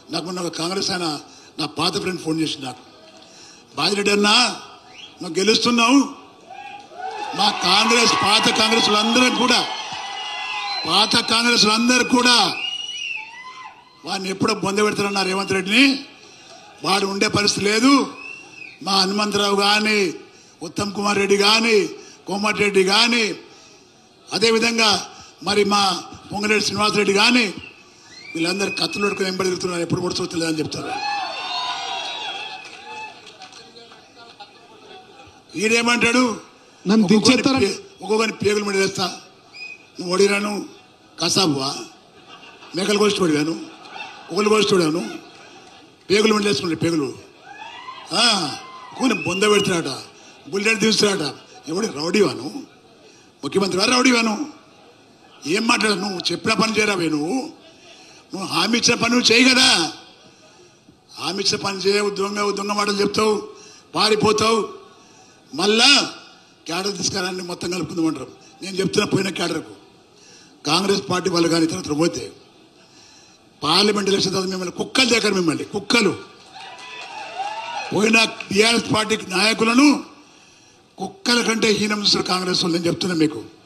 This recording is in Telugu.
నాకు మొన్న ఒక కాంగ్రెస్ ఆయన నా పాత ఫ్రెండ్ ఫోన్ చేసి నాకు బాజిరెడ్డి అన్నా నువ్వు గెలుస్తున్నావు మా కాంగ్రెస్ పాత కాంగ్రెస్లందరూ కూడా వాడిని ఎప్పుడో బొంద పెడతారన్నారు రేవంత్ రెడ్డిని. వాడు ఉండే పరిస్థితి లేదు. మా హనుమంతరావు కానీ ఉత్తమ్ కుమార్ రెడ్డి కానీ కోమటిరెడ్డి కానీ అదేవిధంగా మరి మా పొంగిరెడ్డి శ్రీనివాసరెడ్డి కానీ వీళ్ళందరూ కత్తులు పట్టుకుని వెంబడి తిరుగుతున్నారు. ఎప్పుడు కూడా చూస్తలేదని చెప్తారు. ఈడేమంటాడు నన్ను దించేస్తారని ఒక్కొక్కరిని పేగులు మీద వేస్తా. నువ్వు ఓడిరాను కసాబువా మేకలు కోసి ఓడివాను ఒకళ్ళు కోసి ఓడాను పేగులు మీద వేసుకుంటే పేగులు కొన్ని బొంద పెడుతున్నాడ బుల్లెట్ తీస్తున్నాడ. ఎవడి రౌడీవాను ముఖ్యమంత్రి వారు రౌడీవాను. ఏం మాట్లాడు నువ్వు చెప్పిన పని చేయరావే నువ్వు హామీ ఇచ్చిన పని నువ్వు చేయి కదా. హామీ ఇచ్చిన పని చేయవు దొంగ మాటలు చెప్తావు పారిపోతావు. మళ్ళా క్యాడర్ తీసుకురాన్ని మొత్తం కలుపుకుందామంటారు. నేను చెప్తున్నా పోయిన క్యాడర్కు కాంగ్రెస్ పార్టీ వాళ్ళు కానీ ఇతర పోతే పార్లమెంట్ ఎలక్షన్ తర్వాత మిమ్మల్ని కుక్కలు దేకారు. మిమ్మల్ని కుక్కలు పోయిన టీఆర్ఎస్ పార్టీ నాయకులను కుక్కల కంటే హీనం కాంగ్రెస్ వాళ్ళు నేను చెప్తున్నా మీకు.